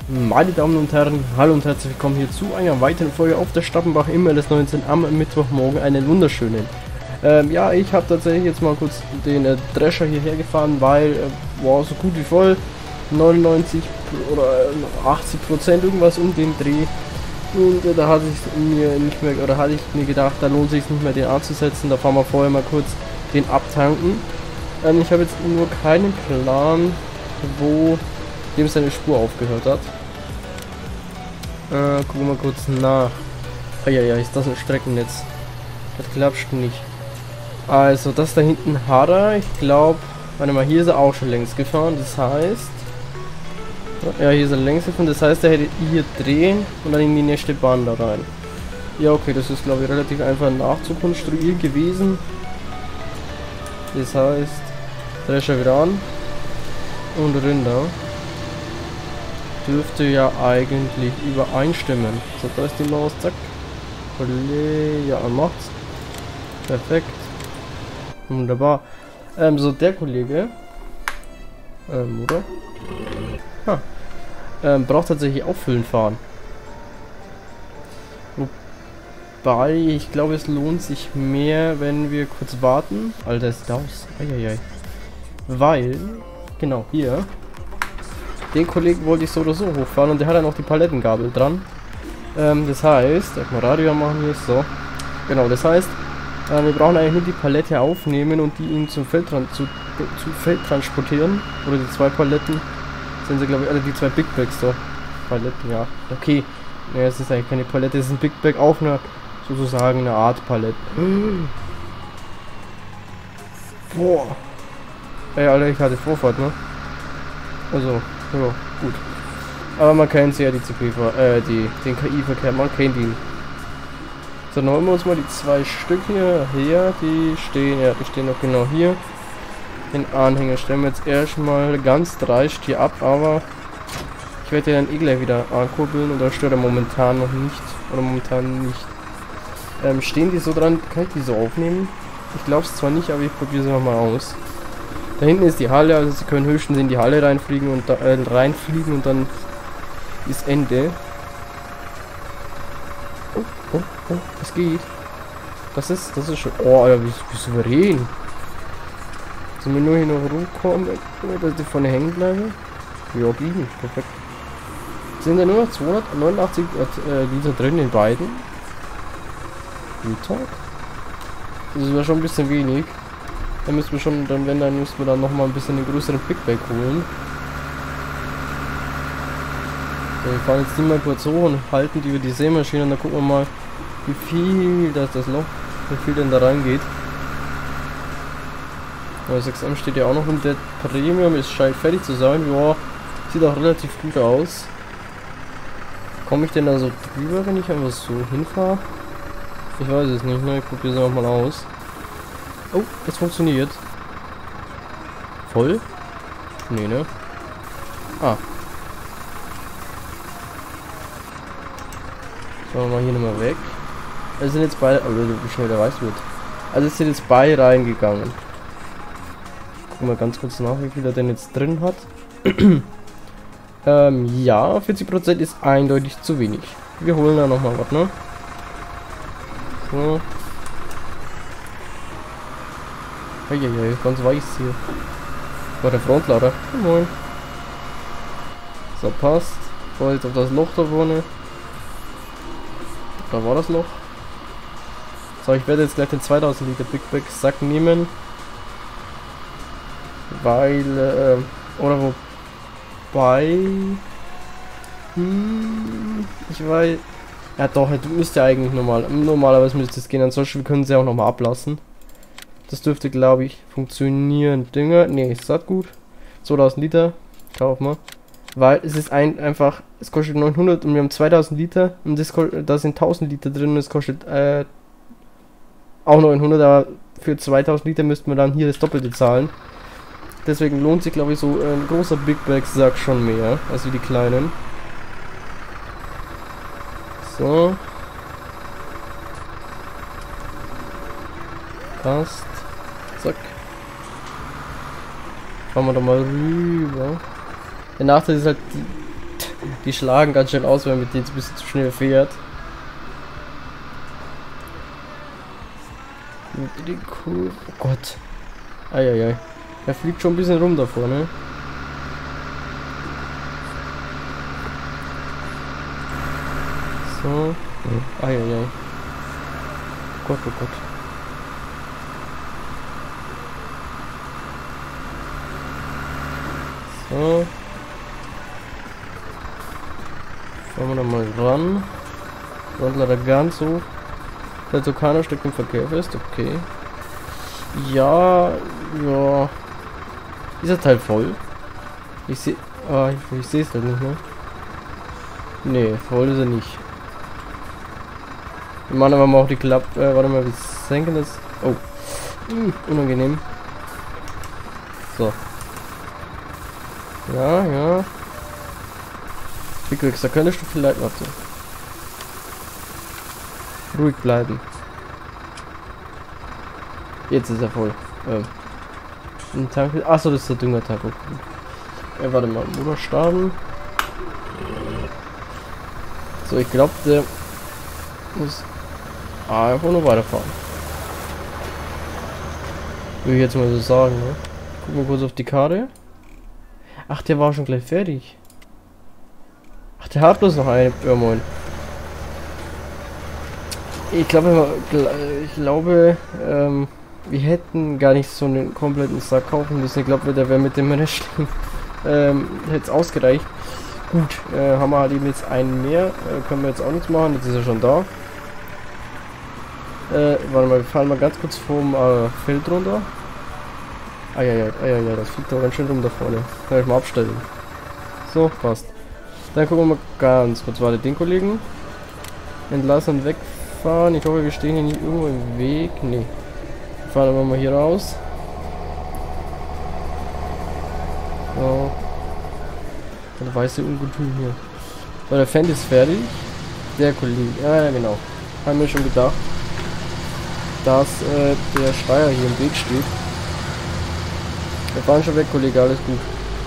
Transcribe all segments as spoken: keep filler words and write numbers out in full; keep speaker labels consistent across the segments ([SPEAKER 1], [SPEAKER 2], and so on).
[SPEAKER 1] Meine Damen und Herren, hallo und herzlich willkommen hier zu einer weiteren Folge auf der Stappenbach im L S neunzehn am Mittwochmorgen, einen wunderschönen. Ähm, ja, ich habe tatsächlich jetzt mal kurz den äh, Drescher hierher gefahren, weil, äh, wow, so gut wie voll, neunundneunzig oder achtzig Prozent irgendwas um den Dreh. Und äh, da hatte ich mir nicht mehr, oder hatte ich mir gedacht, da lohnt sich nicht mehr den anzusetzen, da fahren wir vorher mal kurz den abtanken. Ähm, ich habe jetzt nur keinen Plan, wo dem seine Spur aufgehört hat. Äh, gucken wir mal kurz nach. Ah ja, ja, ist das ein Streckennetz? Das klappt nicht. Also, das da hinten hat er, ich glaube, warte mal, hier ist er auch schon längst gefahren, das heißt, ja, hier ist er längst gefahren, das heißt, er hätte hier drehen und dann in die nächste Bahn da rein. Ja, okay, das ist, glaube ich, relativ einfach nachzukonstruieren gewesen. Das heißt, Drescher wieder an und Rinder. Dürfte ja eigentlich übereinstimmen. So, da ist die Maus, zack. Ja, macht's. Perfekt. Wunderbar. Ähm, so, der Kollege. Ähm, oder? Ha. Ähm, braucht tatsächlich auffüllen fahren. Wobei, ich glaube, es lohnt sich mehr, wenn wir kurz warten. Alter, ist das. Eieiei. Weil, genau, hier. Den Kollegen wollte ich so oder so hochfahren und der hat dann auch die Palettengabel dran. Ähm, das heißt, erstmal Radio machen hier, so. Genau, das heißt, äh, wir brauchen eigentlich nur die Palette aufnehmen und die ihn zum Feld, zu, zu Feld transportieren. Oder die zwei Paletten sind sie, glaube ich, alle die zwei Big Bags so. Paletten, ja. Okay. Ja, es ist eigentlich keine Palette, es ist ein Big Bag, auch eine, sozusagen eine Art Palette. Boah. Ey, Alter, ich hatte Vorfahrt, ne? Also. Ja, gut. Aber man kennt ja die C P, äh, die, den K I-Verkehr, man kennt ihn. So, dann holen wir uns mal die zwei Stück hier her, die stehen, ja, die stehen noch genau hier. Den Anhänger stellen wir jetzt erstmal ganz dreist hier ab, aber ich werde den dann eh gleich wieder ankurbeln und da stört er momentan noch nicht, oder momentan nicht. Ähm, stehen die so dran, kann ich die so aufnehmen? Ich glaube es zwar nicht, aber ich probiere es mal aus. Da hinten ist die Halle, also sie können höchstens in die Halle reinfliegen und da, äh, reinfliegen und dann ist Ende. Oh, oh, oh, das geht. Das ist, das ist schon. Oh, Alter, wie, wie souverän. Sollen wir nur hier noch rumkommen, dass die vorne hängen bleiben? Ja, blieben. Perfekt. Sind da nur noch zweihundertneunundachtzig äh, Liter drin in beiden? Liter? Das ist ja schon ein bisschen wenig. Dann müssen wir schon, dann wenn dann müssen wir dann noch mal ein bisschen den größeren Big Bag holen. So, wir fahren jetzt die mal kurz hoch und halten die über die Sämaschine und dann gucken wir mal, wie viel das das Loch, wie viel denn da reingeht. Ja, sechs M steht ja auch noch und der Premium ist scheint fertig zu sein. Ja, sieht auch relativ gut aus. Komme ich denn da so drüber, wenn ich einfach so hinfahre? Ich weiß es nicht, ne? Ich probiere es einfach mal aus. Oh, das funktioniert. Voll? Nee, ne? Ah. Schauen wir mal hier nochmal weg. Also sind jetzt beide. Oh, wie schnell der weiß wird. Also es sind jetzt beide reingegangen. Gucken wir ganz kurz nach, wie viel er denn jetzt drin hat. ähm, ja, vierzig Prozent ist eindeutig zu wenig. Wir holen da nochmal was, ne? So. Eieiei, ganz weiß hier. War der Frontlader. Moin. So, passt. So, jetzt auf das Loch da vorne. Da war das Loch. So, ich werde jetzt gleich den zweitausend Liter Big Bag Sack nehmen. Weil, äh, oder wobei... Hm, ich weiß... Ja doch, müsste ja eigentlich normal... Normalerweise müsste es gehen, ansonsten können sie auch nochmal ablassen. Das dürfte, glaube ich, funktionieren. Dinger, nee, ist das gut. zweitausend Liter, kauf mal. Weil es ist ein, einfach, es kostet neunhundert und wir haben zweitausend Liter und das, da sind tausend Liter drin und es kostet äh, auch neunhundert, aber für zweitausend Liter müssten wir dann hier das Doppelte zahlen. Deswegen lohnt sich, glaube ich, so ein großer Big Bag Sack schon mehr, als wie die kleinen. So. Passt. Zack. Fahren wir doch mal rüber. Der Nachteil ist halt, die, Die schlagen ganz schön aus, wenn man mit denen ein bisschen zu schnell fährt. Die Kurve. Oh Gott. Eieiei. Er fliegt schon ein bisschen rum da vorne. So. Eieiei. Oh Gott, oh Gott. So. Fahren wir da mal ran. Und leider ganz so. Der Tucano steckt im Verkehr fest, okay. Ja, ja. Ist der Teil voll? Ich sehe. Ah, ich, ich sehe es halt nicht mehr. Nee, voll ist er nicht. Wir machen aber mal auch die Klappe. Äh, warte mal, wir senken das. Oh. Hm, unangenehm. So. Ja, ja. Bigwix, da könntest du vielleicht. Warte. Ruhig bleiben. Jetzt ist er voll. Ähm. Ein Tank. Achso, das ist der Düngertank. Okay. Ja, warte mal. Motor starten. So, ich glaube, der muss einfach nur weiterfahren. Würde ich jetzt mal so sagen, ne? Gucken wir kurz auf die Karte. Ach, der war schon gleich fertig. Ach, der hat bloß noch eine. Ja, moin. Ich glaube, ich glaube, ähm, wir hätten gar nicht so einen kompletten Sack kaufen müssen. Ich glaube, der wäre mit dem Restling ähm, jetzt ausgereicht. Gut, äh, haben wir halt eben jetzt einen mehr. Äh, können wir jetzt auch nichts machen. Jetzt ist er schon da. Äh, warte mal, wir fahren mal ganz kurz vom äh, Feld runter. Eieiei, eieiei, das fliegt doch ganz schön rum da vorne. Kann ich mal abstellen. So, passt. Dann gucken wir mal ganz kurz, warte, den Kollegen entlassen und wegfahren. Ich hoffe, wir stehen hier nicht irgendwo im Weg. Nee. Fahren wir mal hier raus. So. Der weiße Ungetüm hier. So, der Fan ist fertig. Der Kollege. Ja, ja, genau. Haben wir schon gedacht, dass äh, der Steier hier im Weg steht. Wir fahren schon weg, Kollege. Alles gut.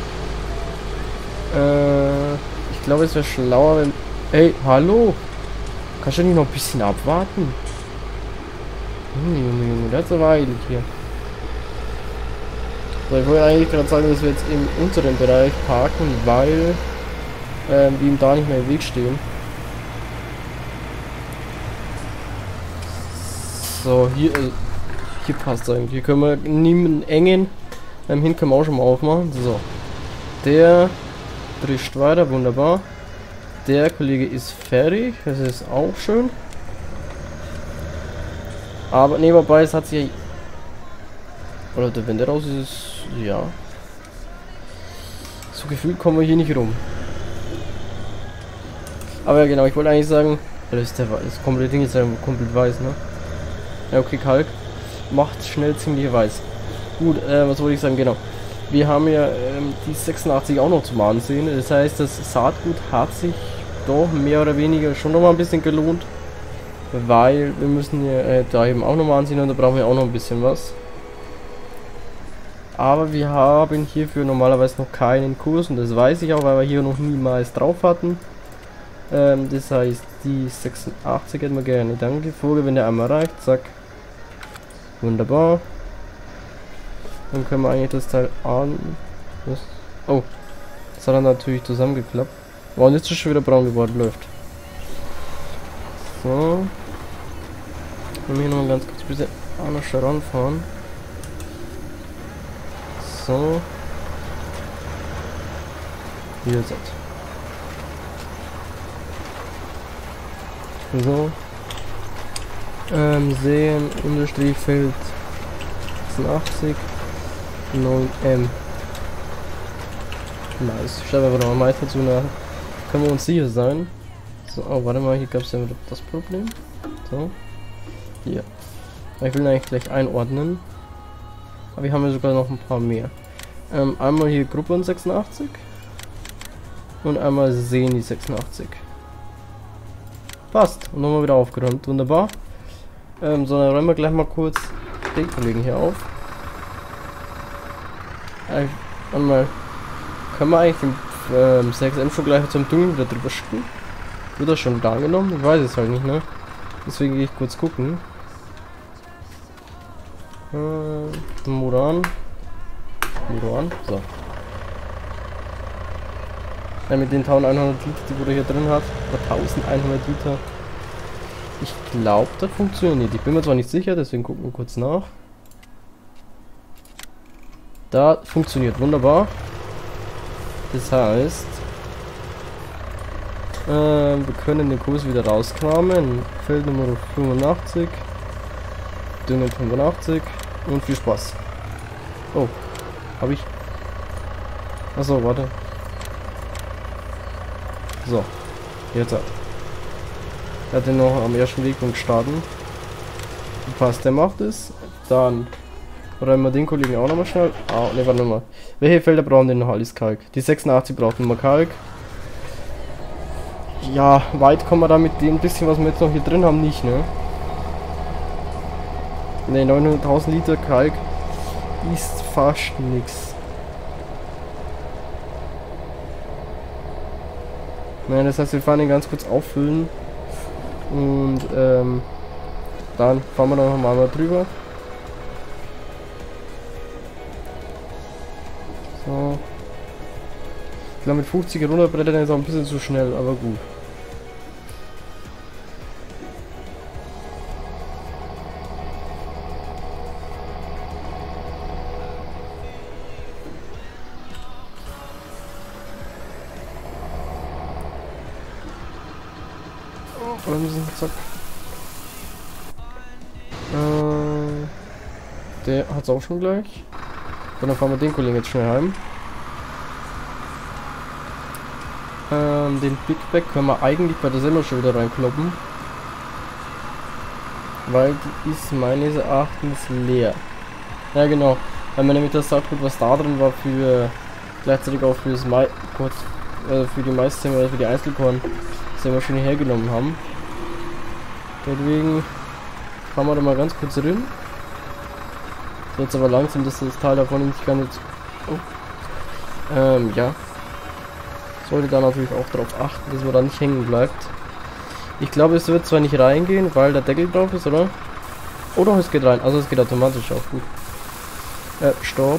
[SPEAKER 1] Äh, ich glaube, es wäre schlauer, wenn... Hey, hallo! Kannst du nicht noch ein bisschen abwarten? Junge, Junge, Junge, das ist aber eilig hier. So, ich wollte eigentlich gerade sagen, dass wir jetzt im unteren Bereich parken, weil ähm, wir ihm da nicht mehr im Weg stehen. So, hier, äh, hier passt eigentlich. Hier können wir niemanden engen. Ähm, hin können wir auch schon mal aufmachen. So. Der drischt weiter, wunderbar. Der Kollege ist fertig, das ist auch schön. Aber nebenbei, es hat sich... Oder der Wände raus ist es... Ja. So gefühlt kommen wir hier nicht rum. Aber ja genau, ich wollte eigentlich sagen... Das ist der das komplette Ding ist ja komplett weiß, ne? Ja, okay, Kalk. Macht schnell ziemlich weiß. Gut, äh, was wollte ich sagen, genau. Wir haben ja ähm, die sechsundachtzig auch noch zum Ansehen. Das heißt, das Saatgut hat sich doch mehr oder weniger schon noch mal ein bisschen gelohnt. Weil wir müssen ja äh, da eben auch noch mal ansehen und da brauchen wir auch noch ein bisschen was. Aber wir haben hierfür normalerweise noch keinen Kurs und das weiß ich auch, weil wir hier noch niemals drauf hatten. Ähm, das heißt, die sechsundachtzig hätten wir gerne. Danke, Vogel, wenn der einmal reicht. Zack. Wunderbar. Dann können wir eigentlich das Teil an... Was? Oh. Das hat dann natürlich zusammengeklappt. Wow, und jetzt ist schon wieder braun geworden. Läuft. So. Und hier noch ganz kurz ein bisschen anders ranfahren. So. Hier ist es. So. Ähm, sehen, Unterstrich, Feld sechsundachtzig, neun M. Nice. Ich schreibe aber noch mal dazu nach. Können wir uns sicher sein. So, oh, warte mal, hier gab es ja das Problem. So. Hier. Ich will eigentlich gleich einordnen. Aber wir haben ja sogar noch ein paar mehr. Ähm, einmal hier Gruppe sechsundachtzig. Und einmal Seni sechsundachtzig. Passt. Und nochmal wieder aufgeräumt. Wunderbar. Ähm, so, dann räumen wir gleich mal kurz den Kollegen hier auf. Äh, warte mal. Können wir eigentlich den ähm, sechs M schon gleich zum Düngen wieder drüber schicken. Wird das schon da angenommen? Ich weiß es halt nicht, ne? Deswegen gehe ich kurz gucken. Äh, Muran. Muran. So. Ja, mit den eintausendeinhundert Liter, die er hier drin hat. Oder eintausendeinhundert Liter. Ich glaube, das funktioniert. Ich bin mir zwar nicht sicher, deswegen gucken wir kurz nach. Da funktioniert wunderbar. Das heißt, äh, wir können den Kurs wieder rauskramen. Feld Nummer fünfundachtzig. Düngen fünfundachtzig. Und viel Spaß. Oh, habe ich. Achso, warte. So, jetzt hat. Er hat den noch am ersten Weg und starten. Passt, der macht es. Dann räumen wir den Kollegen auch nochmal schnell. Ah, ne, warte mal. Welche Felder brauchen denn noch alles Kalk? Die sechsundachtzig braucht nochmal Kalk. Ja, weit kommen wir da mit dem bisschen, was wir jetzt noch hier drin haben, nicht, ne? Ne, neunhunderttausend Liter Kalk ist fast nix. Nein, das heißt, wir fahren den ganz kurz auffüllen. Und ähm, dann fahren wir noch mal drüber. So. Ich glaube, mit fünfzig runterbrettern ist auch ein bisschen zu schnell, aber gut. Bremsen, zack. Äh, der hat's auch schon gleich. Und dann fahren wir den Kollegen jetzt schnell heim. Ähm, den Big Bag können wir eigentlich bei der Semmel schon wieder reinkloppen. Weil die ist meines Erachtens leer. Ja genau, weil man nämlich das Saatgut, was da drin war, für gleichzeitig auch fürs Mai kurz, äh, für die meisten, oder für die Einzelkorn Sämaschine hergenommen haben. Deswegen fahren wir da mal ganz kurz drin. Jetzt aber langsam, dass das Teil davon nicht gar nicht. Oh. Ähm, ja. Sollte da natürlich auch darauf achten, dass man da nicht hängen bleibt. Ich glaube, es wird zwar nicht reingehen, weil der Deckel drauf ist, oder? Oder es geht rein. Also es geht automatisch auch gut. Äh, Stopp.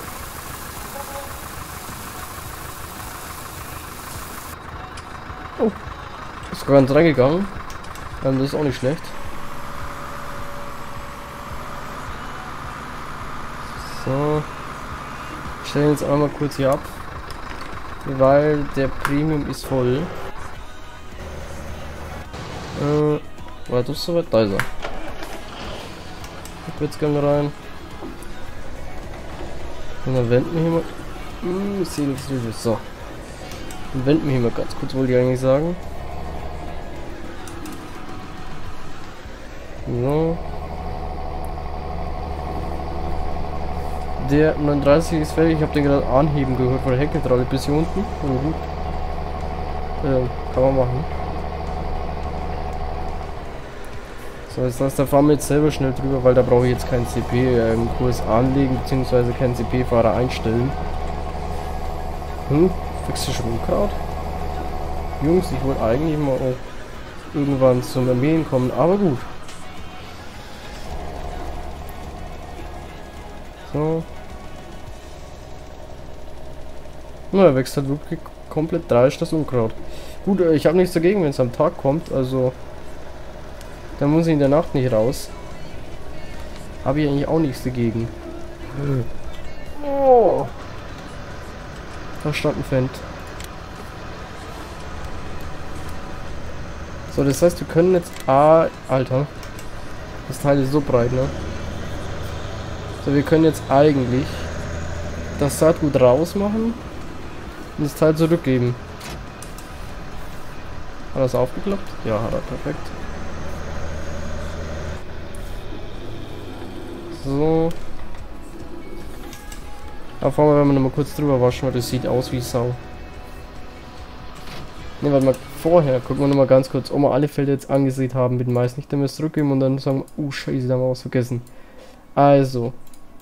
[SPEAKER 1] Oh. Ist ganz reingegangen. Ähm, das ist auch nicht schlecht. So. Stellen jetzt einmal kurz hier ab. Weil der Premium ist voll. Äh, war das soweit? Da ist er. Ich jetzt gerne rein. Und dann wenden wir hier mal. Hm, ich sehe nichts Süßes. So. Dann wenden wir hier mal ganz kurz, wollte ich eigentlich sagen. So. Der neununddreißig ist fertig. Ich habe den gerade anheben gehört von der Heckkontrolle bis hier unten. Oh, gut. Ähm, kann man machen. So, das heißt, da fahren wir jetzt selber schnell drüber, weil da brauche ich jetzt keinen C P-Kurs ähm, anlegen, beziehungsweise keinen C P-Fahrer einstellen. Hm, fixe Schwunggrad. Jungs, ich wollte eigentlich mal auch irgendwann zum Armeen kommen, aber gut. So. Na, er wächst halt wirklich komplett dreisch das Unkraut. Gut, ich habe nichts dagegen, wenn es am Tag kommt, also dann muss ich in der Nacht nicht raus. Habe ich eigentlich auch nichts dagegen. Oh. Da stand ein Fendt. So, das heißt, wir können jetzt... Ah, Alter. Das Teil ist so breit, ne? So, wir können jetzt eigentlich das Saatgut rausmachen und das Teil zurückgeben. Hat er es aufgeklappt? Ja, hat er. Perfekt. So. Da fahren wir, wenn wir noch mal kurz drüber waschen, weil das sieht aus wie Sau. Ne, warte mal, vorher gucken wir noch mal ganz kurz, ob wir alle Felder jetzt angesehen haben mit dem Mais. Nicht, dann wir es zurückgeben und dann sagen wir, oh scheiße, da haben wir was vergessen. Also.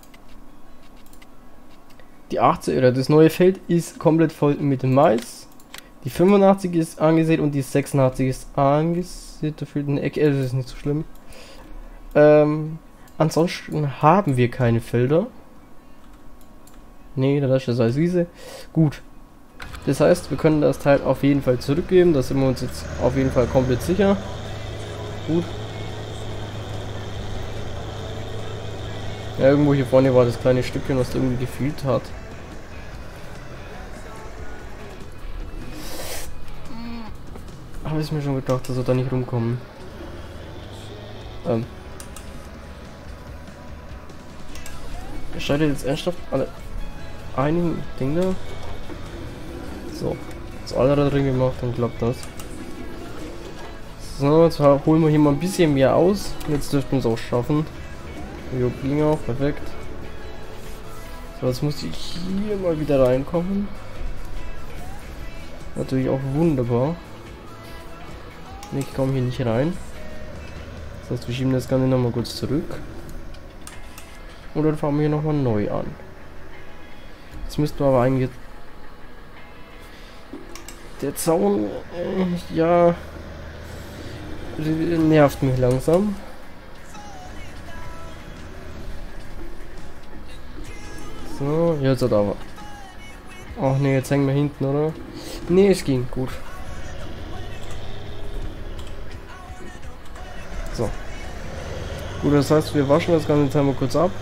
[SPEAKER 1] Die achtzig, oder das neue Feld ist komplett voll mit dem Mais. Die fünfundachtzig ist angesät und die sechsundachtzig ist angesät. Da fehlt eine Ecke, das ist nicht so schlimm. Ähm, ansonsten haben wir keine Felder. Nee, da ist das als Wiese. Gut. Das heißt, wir können das Teil auf jeden Fall zurückgeben. Da sind wir uns jetzt auf jeden Fall komplett sicher. Gut. Ja, irgendwo hier vorne war das kleine Stückchen, was irgendwie gefehlt hat. Habe ich mir schon gedacht, dass wir da nicht rumkommen. Ähm. Schaltet jetzt ernsthaft alle einigen Dinge. So, jetzt alle da drin gemacht, dann klappt das. So, jetzt holen wir hier mal ein bisschen mehr aus. Jetzt dürften wir es auch schaffen. Jo, ging auch, perfekt. So, jetzt muss ich hier mal wieder reinkommen. Natürlich auch wunderbar. Ich komme hier nicht rein. Das heißt, wir schieben das Ganze nochmal kurz zurück. Und dann fahren wir hier nochmal neu an. Jetzt müssten wir aber eigentlich... Der Zaun... Äh, ja... nervt mich langsam. So, jetzt hat aber... Ach ne, jetzt hängen wir hinten, oder? Ne, es ging, gut. So. Gut, das heißt, wir waschen das Ganze jetzt einmal kurz ab.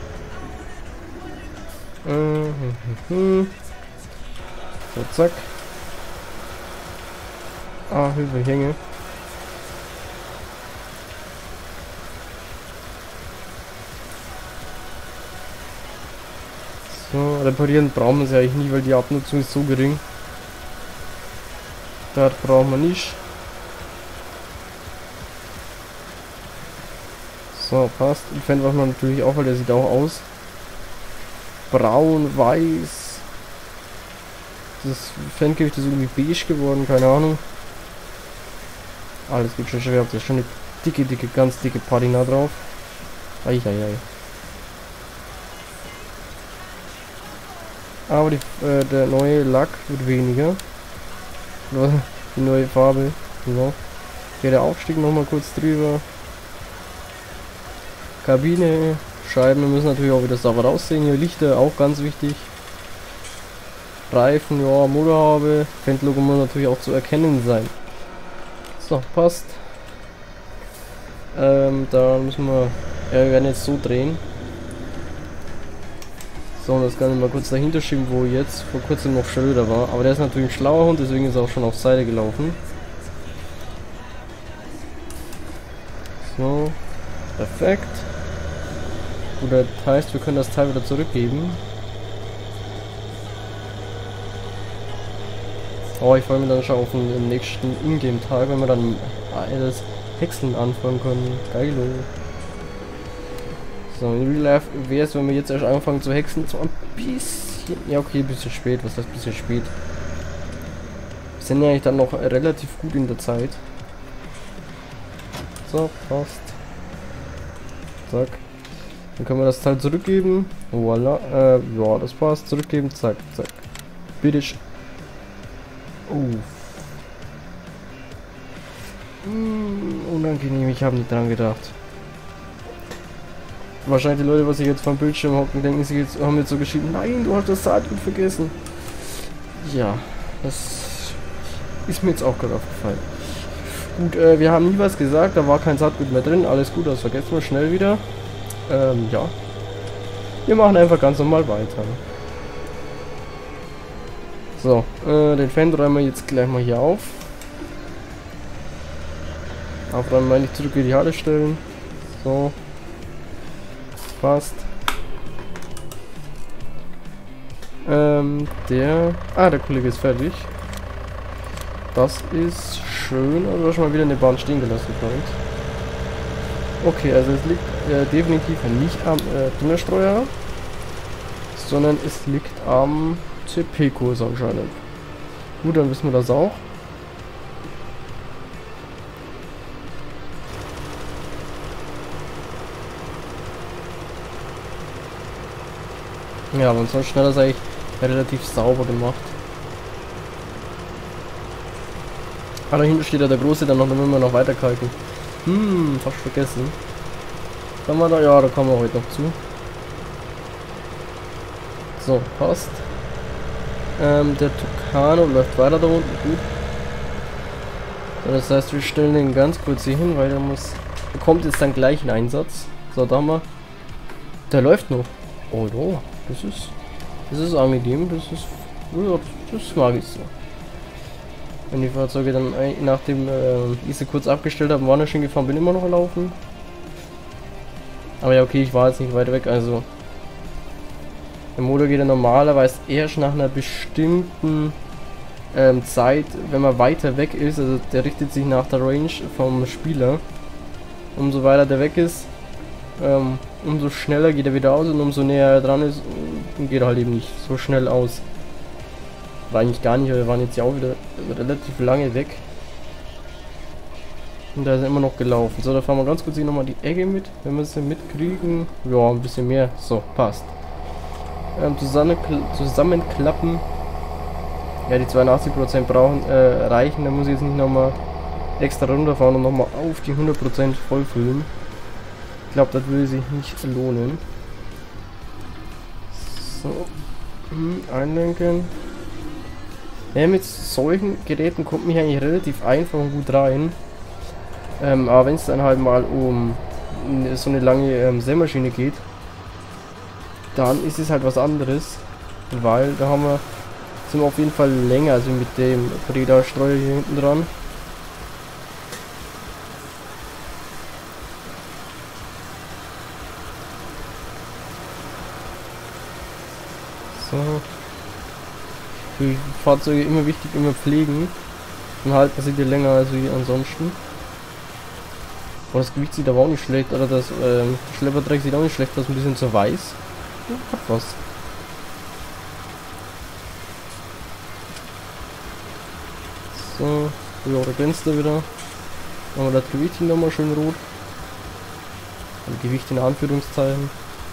[SPEAKER 1] So, zack. Ah, Hilfe, ich hänge. So, reparieren brauchen wir es ja eigentlich nie, weil die Abnutzung ist so gering. Das brauchen wir nicht. So, passt. Die Fan machen wir natürlich auch, weil der sieht auch aus. Braun, weiß. Das Fangewicht ist irgendwie beige geworden, keine Ahnung. Alles geht schon schwer, das ist schon eine dicke, dicke, ganz dicke Patina drauf. Eieiei. Aber die, äh, der neue Lack wird weniger. Die neue Farbe. So. Hier der Aufstieg nochmal kurz drüber. Kabine, Scheiben müssen natürlich auch wieder sauber aussehen. Hier Lichter auch ganz wichtig. Reifen, ja, Motorhaube. Fendlogo muss natürlich auch zu erkennen sein. So, passt. Ähm, da müssen wir. Ja, wir werden jetzt so drehen. So, und das kann ich mal kurz dahinter schieben, wo jetzt vor kurzem noch Schröder war. Aber der ist natürlich ein schlauer Hund, deswegen ist er auch schon auf Seite gelaufen. So, perfekt. Gut, das heißt, wir können das Teil wieder zurückgeben. Oh, ich freue mich dann schon auf den, den nächsten Ingame-Tag, wenn wir dann alles Häckseln anfangen können. Geilo. So, in Real Life wäre es, wenn wir jetzt erst anfangen zu häckseln, so ein bisschen... Ja, okay, ein bisschen spät. Was heißt ein bisschen spät? Wir sind ja eigentlich dann noch relativ gut in der Zeit. So, passt. Zack. Dann können wir das Teil zurückgeben. Voila. Äh, ja, das passt. Zurückgeben. Zack, zack. Bitte. Oh. Hm, unangenehm. Ich habe nicht dran gedacht. Wahrscheinlich die Leute, was ich jetzt vom Bildschirm hocken, denken sie jetzt, haben jetzt so geschrieben, nein, du hast das Saatgut vergessen. Ja, das ist mir jetzt auch gerade aufgefallen. Gut, äh, wir haben nie was gesagt, da war kein Saatgut mehr drin, alles gut, das vergessen wir schnell wieder. Ähm, ja. Wir machen einfach ganz normal weiter. So, äh, den Fan räumen wir jetzt gleich mal hier auf. Aufräumen meine ich zurück in die Halle stellen. So. Passt. Ähm, der... Ah, der Kollege ist fertig. Das ist schön. Also du hast schon mal wieder eine Bahn stehen gelassen, Freund. Okay, also es liegt äh, definitiv nicht am äh, Düngerstreuer, sondern es liegt am C P-Kurs anscheinend. Gut, dann wissen wir das auch. Ja, aber ansonsten hat er es eigentlich relativ sauber gemacht. Ah, dahinter steht ja der Große, dann noch, dann müssen wir noch weiter kalken. Hm, fast vergessen. Kann man da, ja, da kommen wir heute noch zu. So, passt. Ähm, der Tucano läuft weiter da unten, gut. So, das heißt, wir stellen den ganz kurz hier hin, weil der muss, bekommt jetzt dann gleich einen Einsatz. So, da haben wir. Der läuft noch. Oh, ja, das ist, das ist angenehm, das ist, ja, das mag ich so. Wenn die Fahrzeuge dann, nachdem äh, ich sie kurz abgestellt habe, waren schon gefahren, bin immer noch laufen. Aber ja, okay, ich war jetzt nicht weit weg, also der Motor geht ja normalerweise erst nach einer bestimmten ähm, Zeit, wenn man weiter weg ist, also der richtet sich nach der Range vom Spieler. Umso weiter der weg ist, ähm, umso schneller geht er wieder aus und umso näher er dran ist, geht er halt eben nicht so schnell aus. War eigentlich gar nicht, aber wir waren jetzt ja auch wieder relativ lange weg. Und da ist er immer noch gelaufen. So, da fahren wir ganz kurz hier nochmal die Ecke mit, wenn wir sie mitkriegen. Ja, ein bisschen mehr. So, passt. Ähm, zusammen, zusammenklappen. Ja, die zweiundachtzig Prozent brauchen, äh, reichen. Da muss ich jetzt nicht nochmal extra runterfahren und nochmal auf die hundert Prozent vollfüllen. Ich glaube, das würde sich nicht lohnen. So. Hm, einlenken. Ja, mit solchen Geräten kommt mich eigentlich relativ einfach und gut rein. Ähm, aber wenn es dann halt mal um so eine lange ähm, Sämaschine geht, dann ist es halt was anderes, weil da haben wir, sind wir auf jeden Fall länger, also mit dem Breda-Streuer hier hinten dran. So. Für die Fahrzeuge immer wichtig, immer pflegen. Dann halten sie die länger als wie ansonsten. Und das Gewicht sieht aber auch nicht schlecht, oder das ähm, Schlepperdreck sieht auch nicht schlecht aus, ein bisschen zu weiß. Ja, hat was. So, ja, da glänzt er wieder. Machen wir das Gewicht nochmal schön rot. Und Gewicht in Anführungszeichen.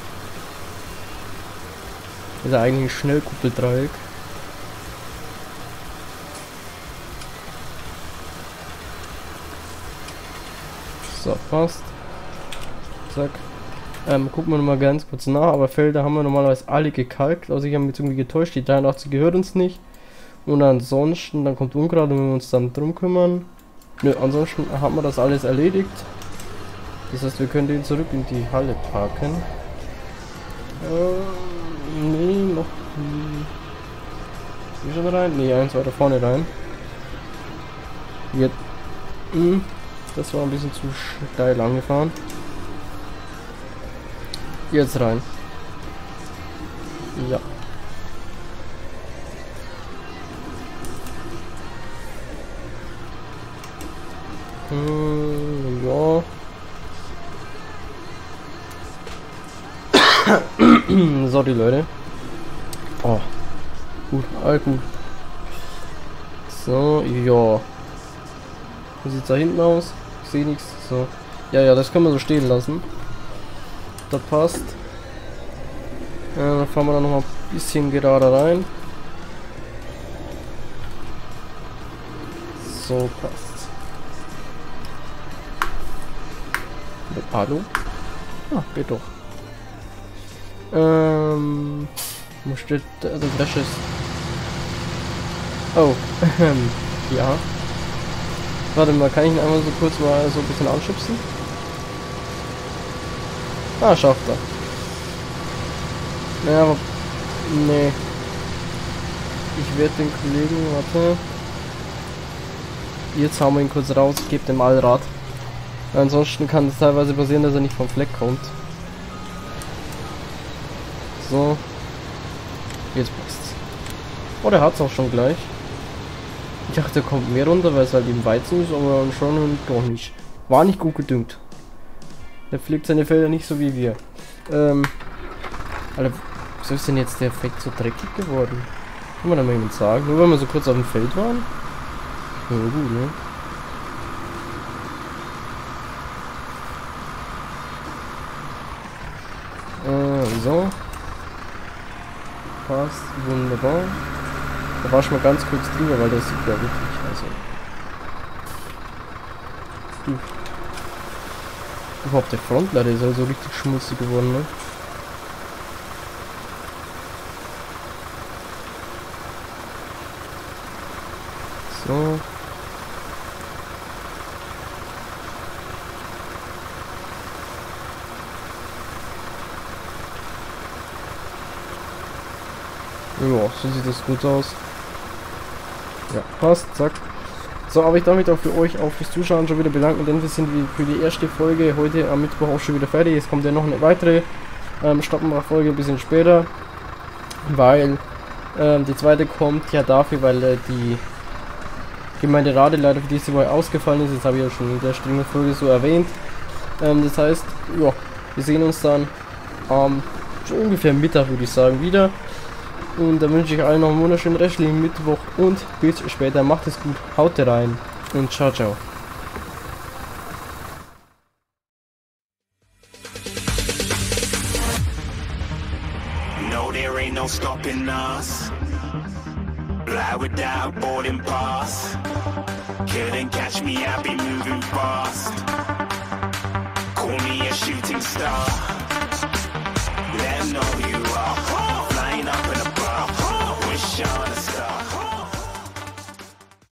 [SPEAKER 1] Ist ja eigentlich ein Schnellkuppeldreieck. So, passt. Zack. Ähm, gucken wir nochmal ganz kurz nach, aber Felder haben wir normalerweise alle gekalkt, also ich habe mich jetzt irgendwie getäuscht, die dreiundachtzig gehört uns nicht. Und ansonsten, dann kommt Unkraut und wir uns dann drum kümmern. Nö, ansonsten haben wir das alles erledigt. Das heißt, wir können den zurück in die Halle parken. Äh, nee, noch nie. Hier schon rein? Nee, eins weiter vorne rein. Jetzt. Mh. Das war ein bisschen zu steil angefahren. Jetzt rein. Ja. Hm, ja. Sorry, Leute. Oh. Gut, all gut. So, ja. Wie sieht's da hinten aus? Ich sehe nichts. So. Ja, ja, das können wir so stehen lassen. Das passt. Ja, dann fahren wir dann noch mal ein bisschen gerade rein. So, passt. Hallo? Ah, geht doch. Ähm. Wo steht der Crash ist? Oh, ja. Warte mal, kann ich ihn einmal so kurz mal so ein bisschen anschubsen? Ah, schafft er. Ja, aber... Nee. Ich werde den Kollegen... Warte. Jetzt hauen wir ihn kurz raus. Ich gebe dem Allrad. Ansonsten kann es teilweise passieren, dass er nicht vom Fleck kommt. So. Jetzt passt's. Oh, der hat's auch schon gleich. Ich dachte, der kommt mehr runter, weil es halt eben Weizen ist, aber schon doch nicht. War nicht gut gedüngt. Der pflegt seine Felder nicht so wie wir. Ähm. Alter, wieso ist denn jetzt der Effekt so dreckig geworden? Kann man da mal jemand sagen? Nur weil wir so kurz auf dem Feld waren? Ja, gut, ne? Äh, so. Passt, wunderbar. Da war schon mal ganz kurz drüber, weil das sieht ja wirklich, also richtig... Überhaupt der Frontlader ist also richtig schmutzig geworden, ne? So. Ja, so sieht das gut aus. Ja, passt, zack. So, aber ich darf mich auch für euch auch fürs Zuschauen schon wieder bedanken, denn wir sind für die erste Folge heute am Mittwoch auch schon wieder fertig. Es kommt ja noch eine weitere ähm, Stappenbach-Folge ein bisschen später, weil ähm, die zweite kommt ja dafür, weil äh, die Gemeinde Rade leider für diese Woche ausgefallen ist. Das habe ich ja schon in der Streaming-Folge so erwähnt. Ähm, das heißt, ja, wir sehen uns dann ähm, so ungefähr Mittag, würde ich sagen, wieder. Und dann wünsche ich allen noch einen wunderschönen restlichen Mittwoch und bis später. Macht es gut, haut rein und ciao, ciao.
[SPEAKER 2] No, there ain't no stopping us. Fly without boarding pass. Couldn't catch me, I'll be moving fast.